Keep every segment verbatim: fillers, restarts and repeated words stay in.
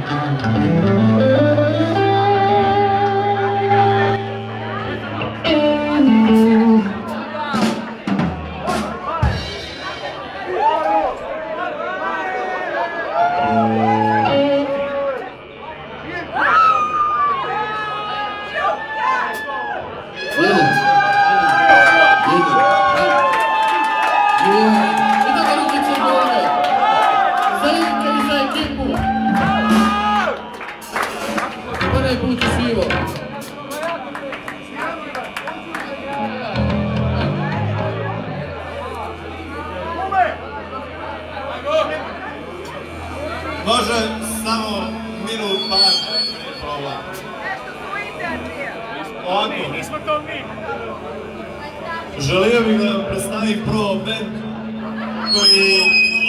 Može samo minut par. Ovako. Nismo to mi. Želio bih da vam predstavim prvo band koji...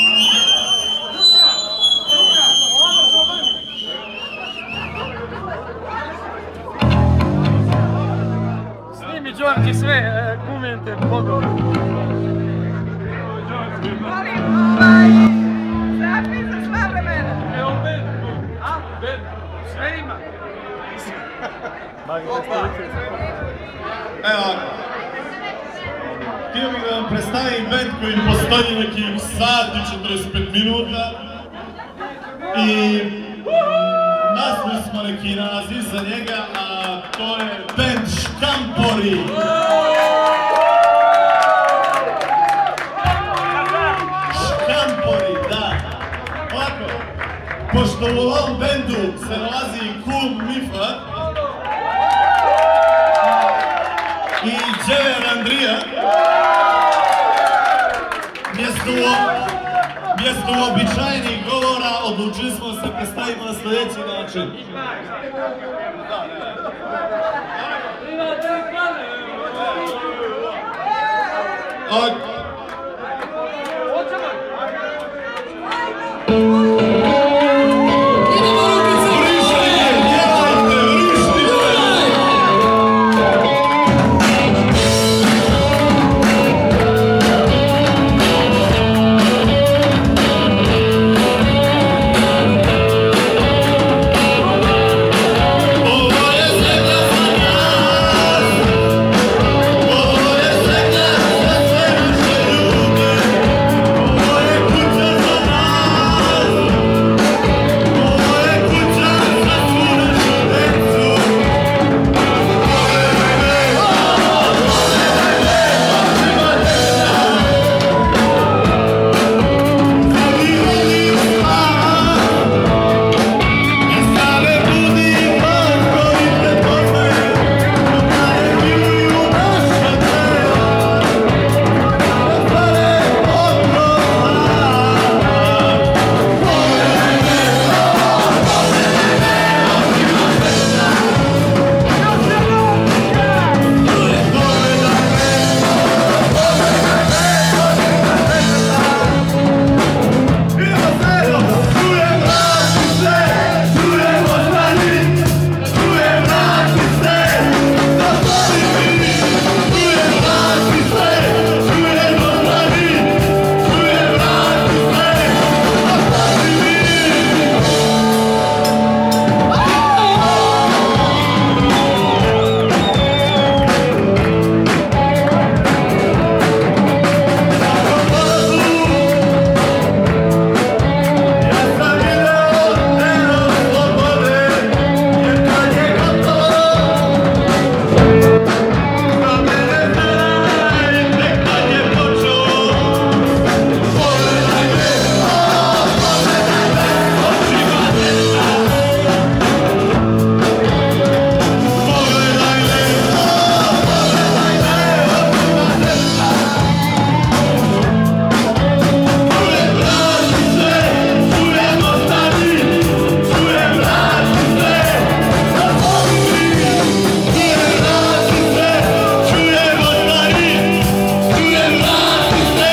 Snimi Đorđe sve komente, pogovor. Molim, ovaj, zapis za sva vremena. Evo bed. A, bed. Sve ima. Evo ovako. Htio bih da vam predstavim band koji postoji nekih sat i četrdeset pet minuta. I našli smo neki naziv za njega, a to je band Škampori. Škampori, da. Ovako, pošto u ovom bandu se nalazi Kum Mifa i Džever Andrija, mjesto uobičajenih govora odlučili smo se predstaviti na sljedeći način.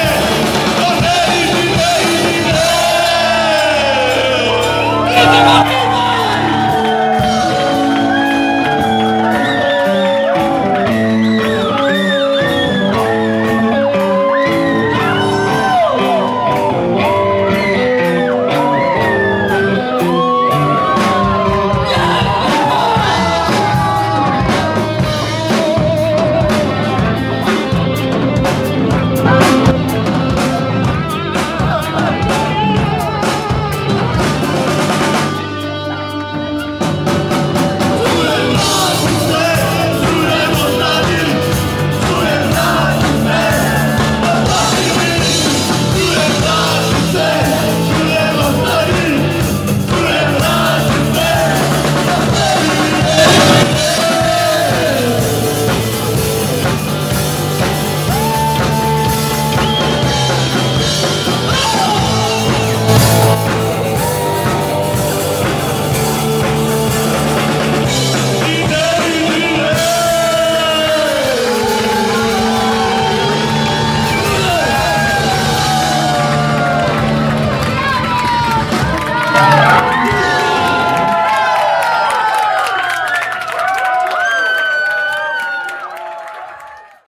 Come on.